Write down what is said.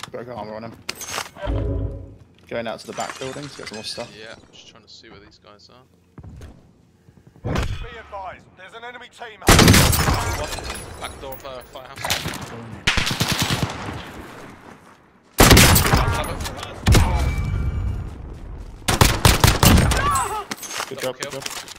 Broke armor on him. Going out to the back building to get some more stuff. Yeah, just trying to see where these guys are. Be advised, there's an enemy team. What? Back door of firehouse. Good job, good job.